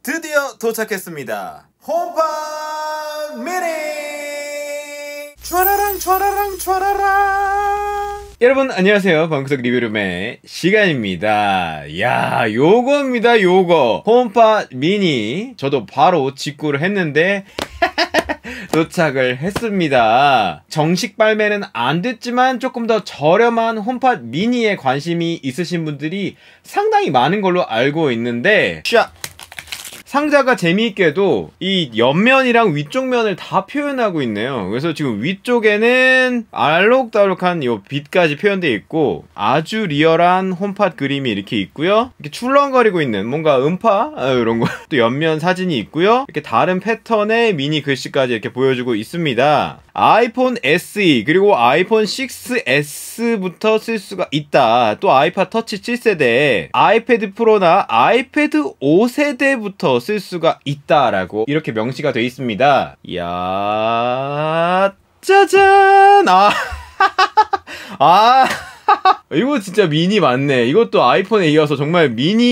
드디어 도착했습니다. 홈팟 미니! 촤라랑 촤라랑 촤라랑. 여러분 안녕하세요. 방구석 리뷰룸의 시간입니다. 야, 요겁니다. 요거 홈팟 미니. 저도 바로 직구를 했는데 도착을 했습니다. 정식 발매는 안 됐지만 조금 더 저렴한 홈팟 미니에 관심이 있으신 분들이 상당히 많은 걸로 알고 있는데, 상자가 재미있게도 이 옆면이랑 위쪽 면을 다 표현하고 있네요. 그래서 지금 위쪽에는 알록달록한 요 빛까지 표현되어 있고, 아주 리얼한 홈팟 그림이 이렇게 있고요. 이렇게 출렁거리고 있는 뭔가 음파 이런 거 또 옆면 사진이 있고요. 이렇게 다른 패턴의 미니 글씨까지 이렇게 보여주고 있습니다. 아이폰 SE 그리고 아이폰 6S부터 쓸 수가 있다. 또 아이팟 터치 7세대, 아이패드 프로나 아이패드 5세대부터 쓸 수가 있다라고 이렇게 명시가 되어 있습니다. 이야, 짜잔! 이거 진짜 미니 맞네. 이것도 아이폰에 이어서 정말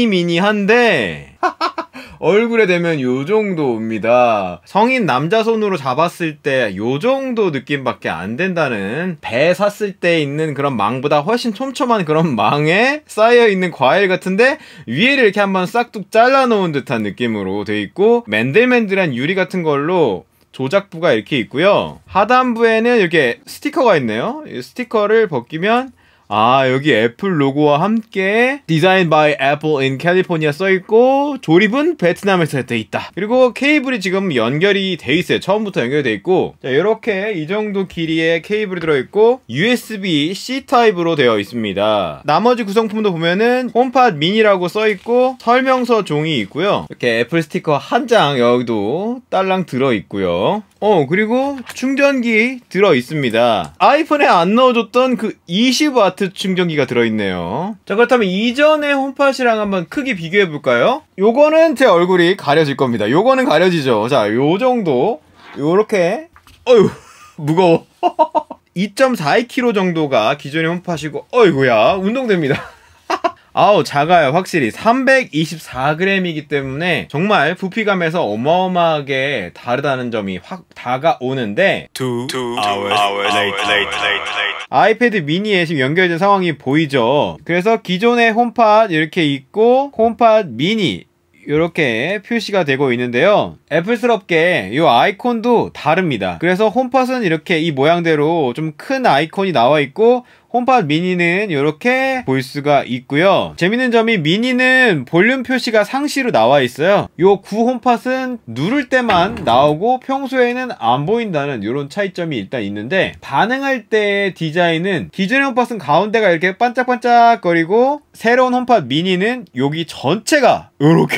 미니한데 얼굴에 대면 요 정도입니다. 성인 남자 손으로 잡았을 때 요 정도 느낌밖에 안 된다는, 배 샀을 때 있는 그런 망보다 훨씬 촘촘한 그런 망에 쌓여있는 과일 같은데 위에를 이렇게 한번 싹둑 잘라놓은 듯한 느낌으로 돼 있고, 맨들맨들한 유리 같은 걸로 조작부가 이렇게 있고요. 하단부에는 이렇게 스티커가 있네요. 이 스티커를 벗기면 여기 애플 로고와 함께 Designed by Apple in California 써있고, 조립은 베트남에서 돼 있다. 그리고 케이블이 지금 연결이 돼 있어요. 처음부터 연결돼 있고, 자, 이렇게 이 정도 길이의 케이블이 들어있고 USB-C 타입으로 되어 있습니다. 나머지 구성품도 보면은 홈팟 미니라고 써있고 설명서 종이 있고요. 이렇게 애플 스티커 한 장 여기도 딸랑 들어있고요. 그리고 충전기 들어있습니다. 아이폰에 안 넣어줬던 그 20W 충전기가 들어있네요. 자, 그렇다면 이전의 홈팟이랑 한번 크기 비교해볼까요? 요거는 제 얼굴이 가려질 겁니다. 요거는 가려지죠. 자, 요 정도. 요렇게. 어휴, 무거워. 2.42kg 정도가 기존의 홈팟이고, 어이구야, 운동됩니다. 작아요. 확실히 324g이기 때문에 정말 부피감에서 어마어마하게 다르다는 점이 확 다가오는데, 2 hours later. 아이패드 미니에 지금 연결된 상황이 보이죠. 그래서 기존의 홈팟 이렇게 있고 홈팟 미니 이렇게 표시가 되고 있는데요. 애플스럽게 이 아이콘도 다릅니다. 그래서 홈팟은 이렇게 이 모양대로 좀 큰 아이콘이 나와 있고, 홈팟 미니는 이렇게 볼 수가 있고요. 재밌는 점이 미니는 볼륨 표시가 상시로 나와 있어요. 요 구 홈팟은 누를 때만 나오고 평소에는 안 보인다는 이런 차이점이 일단 있는데, 반응할 때의 디자인은 기존의 홈팟은 가운데가 이렇게 반짝반짝거리고, 새로운 홈팟 미니는 여기 전체가 이렇게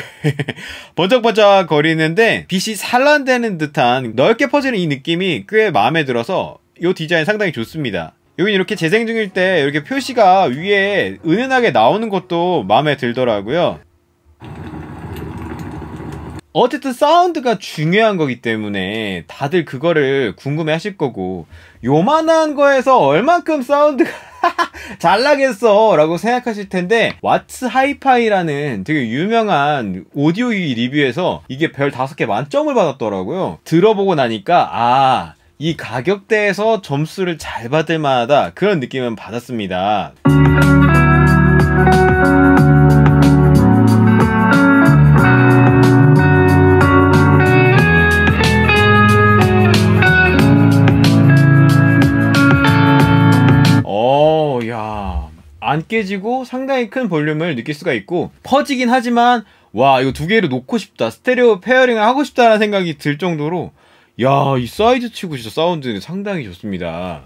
번쩍번쩍 거리는데 빛이 산란되는 듯한 넓게 퍼지는 이 느낌이 꽤 마음에 들어서 이 디자인 상당히 좋습니다. 여긴 이렇게 재생 중일 때 이렇게 표시가 위에 은은하게 나오는 것도 마음에 들더라고요. 어쨌든 사운드가 중요한 거기 때문에 다들 그거를 궁금해 하실 거고, 요만한 거에서 얼만큼 사운드가 잘 나겠어 라고 생각하실 텐데, 왓츠 하이파이라는 되게 유명한 오디오 리뷰에서 이게 별 5개 만점을 받았더라고요. 들어보고 나니까 이 가격대에서 점수를 잘 받을 만하다, 그런 느낌은 받았습니다. 안 깨지고 상당히 큰 볼륨을 느낄 수가 있고, 퍼지긴 하지만 와, 이거 두 개를 놓고 싶다, 스테레오 페어링을 하고 싶다라는 생각이 들 정도로, 야, 이 사이즈 치고 진짜 사운드는 상당히 좋습니다.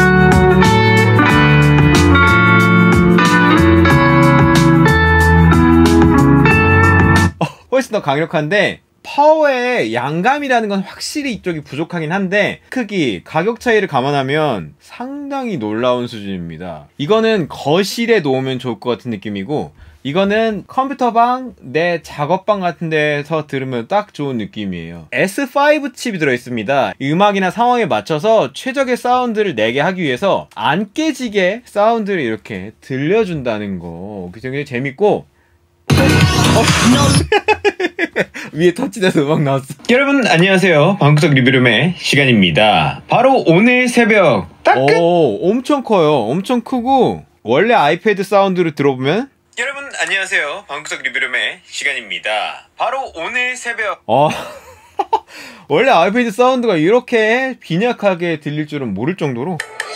훨씬 더 강력한데 파워의 양감이라는 건 확실히 이쪽이 부족하긴 한데, 크기, 가격 차이를 감안하면 상당히 놀라운 수준입니다. 이거는 거실에 놓으면 좋을 것 같은 느낌이고, 이거는 컴퓨터방, 내 작업방 같은 데서 들으면 딱 좋은 느낌이에요. S5 칩이 들어있습니다. 음악이나 상황에 맞춰서 최적의 사운드를 내게 하기 위해서 안 깨지게 사운드를 이렇게 들려준다는 거, 굉장히 재밌고 위에 터치돼서 음악 나왔어. 여러분 안녕하세요. 방구석 리뷰룸의 시간입니다. 바로 오늘 새벽 따끈. 엄청 커요. 엄청 크고 원래 아이패드 사운드를 들어보면 여러분 안녕하세요. 방구석 리뷰룸의 시간입니다. 바로 오늘 새벽 원래 아이패드 사운드가 이렇게 빈약하게 들릴 줄은 모를 정도로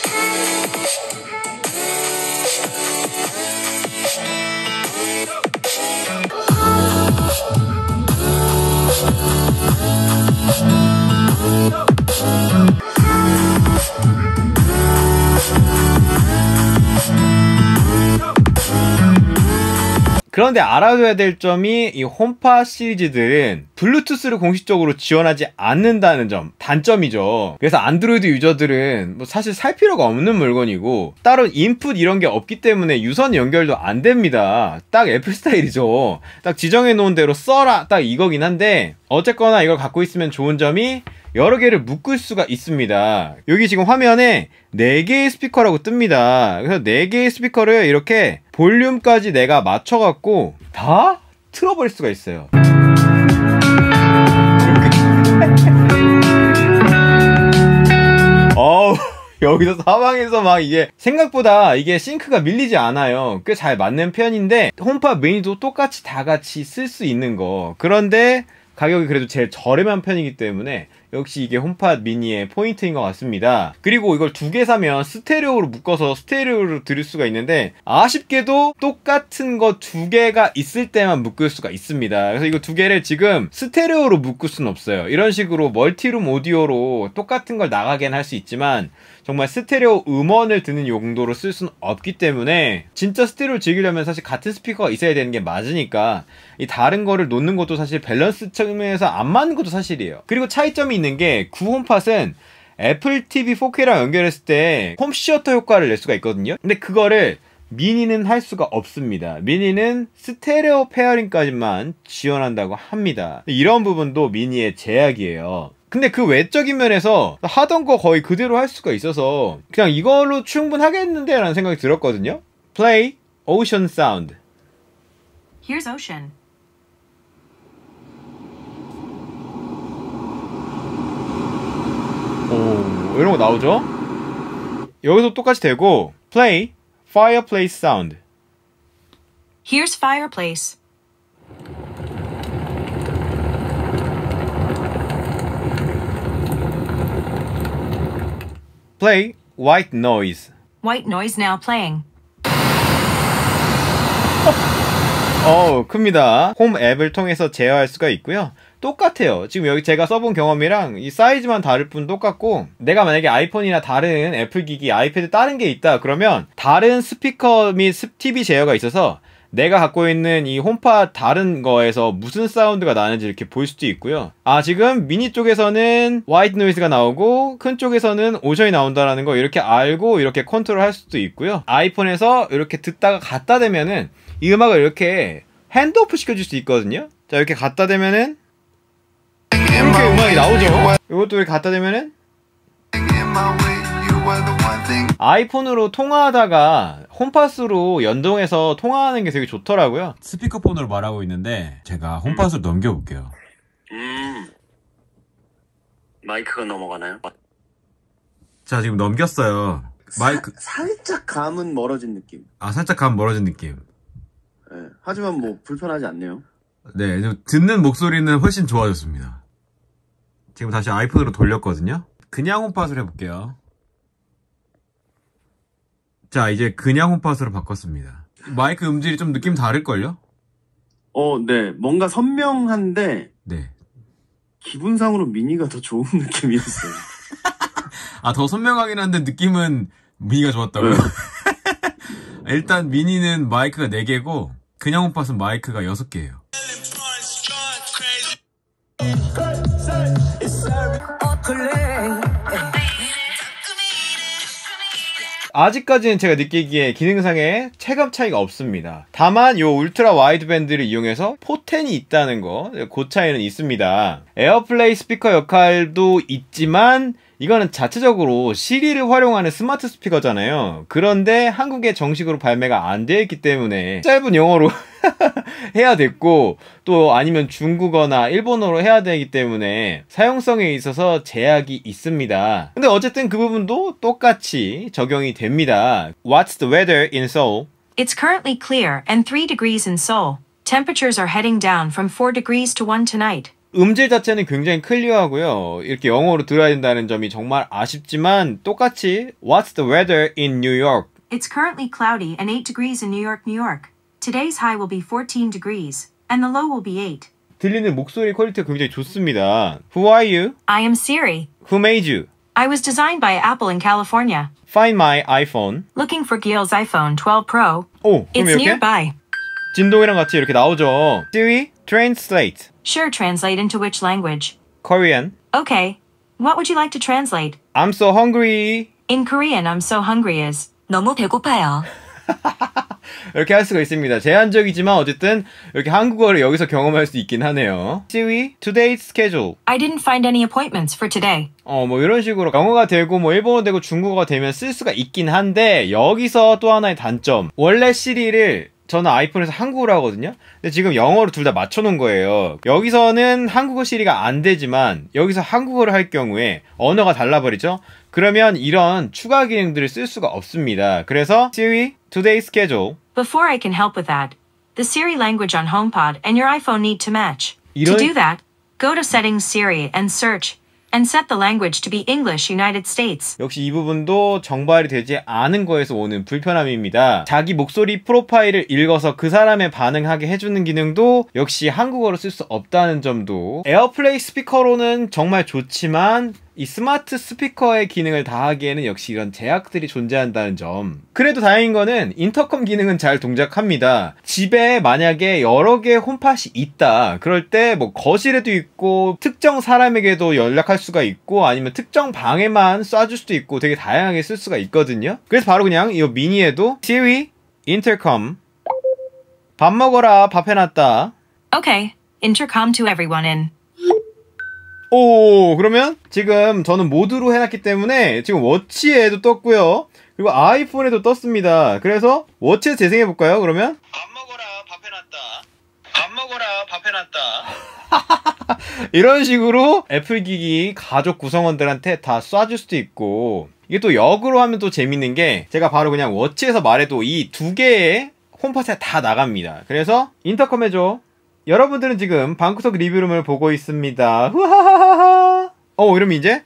그런데 알아둬야 될 점이 이 홈팟 시리즈들은 블루투스를 공식적으로 지원하지 않는다는 점, 단점이죠. 그래서 안드로이드 유저들은 뭐 사실 살 필요가 없는 물건이고 따로 인풋 이런 게 없기 때문에 유선 연결도 안 됩니다. 딱 애플 스타일이죠. 딱 지정해 놓은 대로 써라 딱 이거긴 한데 어쨌거나 이걸 갖고 있으면 좋은 점이 여러 개를 묶을 수가 있습니다. 여기 지금 화면에 4개의 스피커라고 뜹니다. 그래서 4개의 스피커를 이렇게 볼륨까지 내가 맞춰갖고 다 틀어버릴 수가 있어요. 여기서 사방에서 막 이게 생각보다 이게 싱크가 밀리지 않아요. 꽤 잘 맞는 편인데 홈팟 미니도 똑같이 다 같이 쓸 수 있는 거. 그런데 가격이 그래도 제일 저렴한 편이기 때문에 역시 이게 홈팟 미니의 포인트인 것 같습니다. 그리고 이걸 2개 사면 스테레오로 묶어서 스테레오로 들을 수가 있는데 아쉽게도 똑같은 거 2개가 있을 때만 묶을 수가 있습니다. 그래서 이거 2개를 지금 스테레오로 묶을 수는 없어요. 이런 식으로 멀티룸 오디오로 똑같은 걸 나가긴 할 수 있지만 정말 스테레오 음원을 듣는 용도로 쓸 수는 없기 때문에 진짜 스테레오를 즐기려면 사실 같은 스피커가 있어야 되는 게 맞으니까 이 다른 거를 놓는 것도 사실 밸런스 측면에서 안 맞는 것도 사실이에요. 그리고 차이점이 있는 게 구홈팟은 애플 TV 4K랑 연결했을 때 홈시어터 효과를 낼 수가 있거든요. 근데 그거를 미니는 할 수가 없습니다. 미니는 스테레오 페어링까지만 지원한다고 합니다. 이런 부분도 미니의 제약이에요. 근데 그 외적인 면에서 하던 거 거의 그대로 할 수가 있어서 그냥 이걸로 충분하겠는데 라는 생각이 들었거든요. Play Ocean Sound. Here's Ocean. 오, 이런 거 나오죠? 여기서 똑같이 되고 Play Fireplace Sound. Here's Fireplace. Play White Noise. White noise now playing. 큽니다. 홈 앱을 통해서 제어할 수가 있고요. 똑같아요. 지금 여기 제가 써본 경험이랑 이 사이즈만 다를 뿐 똑같고 내가 만약에 아이폰이나 다른 애플 기기, 아이패드 다른 게 있다 그러면 다른 스피커 및 TV 제어가 있어서 내가 갖고 있는 이 홈팟 다른 거에서 무슨 사운드가 나는지 이렇게 볼 수도 있고요. 지금 미니 쪽에서는 화이트 노이즈가 나오고 큰 쪽에서는 오션이 나온다라는 거 이렇게 알고 이렇게 컨트롤 할 수도 있고요. 아이폰에서 이렇게 듣다가 갖다 대면은 이 음악을 이렇게 핸드오프 시켜줄 수 있거든요. 자, 이렇게 갖다 대면은 이렇게 음악이 나오죠. 이것도 이렇게 갖다 대면은 아이폰으로 통화하다가 홈팟으로 연동해서 통화하는 게 되게 좋더라고요. 스피커폰으로 말하고 있는데 제가 홈팟으로 넘겨볼게요. 마이크가 넘어가나요? 자, 지금 넘겼어요. 마이크 살짝 감은 멀어진 느낌. 살짝 감 멀어진 느낌. 네, 하지만 뭐 불편하지 않네요. 네, 듣는 목소리는 훨씬 좋아졌습니다. 지금 다시 아이폰으로 돌렸거든요. 그냥 홈팟을 해볼게요. 자, 이제 그냥 홈팟으로 바꿨습니다. 마이크 음질이 좀 느낌 다를걸요? 네. 뭔가 선명한데 네. 기분상으로 미니가 더 좋은 느낌이었어요. 더 선명하긴 한데 느낌은 미니가 좋았다고요? 네. 일단 미니는 마이크가 4개고 그냥 홈팟은 마이크가 6개예요. 아직까지는 제가 느끼기에 기능상의 체감 차이가 없습니다. 다만 요 울트라 와이드 밴드를 이용해서 포텐이 있다는 거, 그 차이는 있습니다. 에어플레이 스피커 역할도 있지만 이거는 자체적으로 시리를 활용하는 스마트 스피커잖아요. 그런데 한국에 정식으로 발매가 안 되어 있기 때문에 짧은 영어로 해야 됐고 또 아니면 중국어나 일본어로 해야 되기 때문에 사용성에 있어서 제약이 있습니다. 근데 어쨌든 그 부분도 똑같이 적용이 됩니다. What's the weather in Seoul? It's currently clear and 3 degrees in Seoul. Temperatures are heading down from 4 degrees to 1 tonight. 음질 자체는 굉장히 클리어하고요. 이렇게 영어로 들어야 된다는 점이 정말 아쉽지만 똑같이 What's the weather in New York? It's currently cloudy and 8 degrees in New York, New York. Today's high will be 14 degrees, and the low will be 8. 들리는 목소리 퀄리티가 굉장히 좋습니다. Who are you? I am Siri. Who made you? I was designed by Apple in California. Find my iPhone. Looking for Gil's iPhone 12 Pro. 오, 그럼 It's 이렇게 nearby. 진동이랑 같이 이렇게 나오죠. Siri, translate. Sure, translate into which language? Korean. Okay. What would you like to translate? I'm so hungry. In Korean, I'm so hungry is 너무 배고파요. 이렇게 할 수가 있습니다. 제한적이지만 어쨌든 이렇게 한국어를 여기서 경험할 수 있긴 하네요. Siri, today's schedule. I didn't find any appointments for today. 뭐 이런 식으로 영어가 되고 뭐 일본어 되고 중국어가 되면 쓸 수가 있긴 한데 여기서 또 하나의 단점. 원래 시리를 저는 아이폰에서 한국어로 하거든요. 근데 지금 영어로 둘 다 맞춰놓은 거예요. 여기서는 한국어 시리가 안 되지만 여기서 한국어를 할 경우에 언어가 달라버리죠. 그러면 이런 추가 기능들을 쓸 수가 없습니다. 그래서 Siri, today's schedule. Before I can help with that, the Siri language on HomePod and your iPhone need to match. To 이런- do that, go to Settings Siri and search, and set the language to be English United States. 역시 이 부분도 정발이 되지 않은 거에서 오는 불편함입니다. 자기 목소리 프로파일을 읽어서 그 사람에 반응하게 해주는 기능도 역시 한국어로 쓸 수 없다는 점도 에어플레이 스피커로는 정말 좋지만 이 스마트 스피커의 기능을 다하기에는 역시 이런 제약들이 존재한다는 점. 그래도 다행인 거는 인터컴 기능은 잘 동작합니다. 집에 만약에 여러 개의 홈팟이 있다. 그럴 때 뭐 거실에도 있고 특정 사람에게도 연락할 수가 있고 아니면 특정 방에만 쏴줄 수도 있고 되게 다양하게 쓸 수가 있거든요. 그래서 바로 그냥 이 미니에도 Siri, 인터컴 밥 먹어라 밥 해놨다. Okay, intercom to everyone in. 오, 그러면 지금 저는 모드로 해놨기 때문에 지금 워치에도 떴고요. 그리고 아이폰에도 떴습니다. 그래서 워치에서 재생해볼까요? 그러면 밥 먹어라 밥 해놨다. 밥 먹어라 밥 해놨다. 이런 식으로 애플 기기 가족 구성원들한테 다 쏴줄 수도 있고 이게 또 역으로 하면 또 재밌는 게 제가 바로 그냥 워치에서 말해도 이 두 개의 홈팟에 다 나갑니다. 그래서 인터컴 해줘. 여러분들은 지금 방구석 리뷰룸을 보고 있습니다. 후하하하. 이러면 이제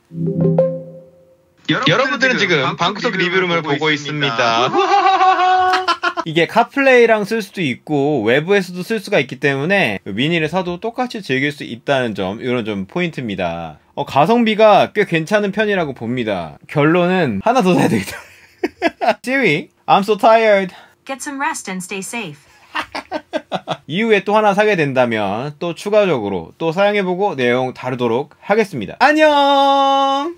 여러분들은 지금 방구석 리뷰룸을 보고 있습니다. 후하하하. 이게 카플레이랑 쓸 수도 있고 외부에서도 쓸 수가 있기 때문에 미니를 사도 똑같이 즐길 수 있다는 점, 이런 좀 포인트입니다. 가성비가 꽤 괜찮은 편이라고 봅니다. 결론은 하나 더 사야 되겠다. Siri, I'm so tired. Get some rest and stay safe. 이후에 또 하나 사게 된다면 또 추가적으로 또 사용해보고 내용 다루도록 하겠습니다. 안녕!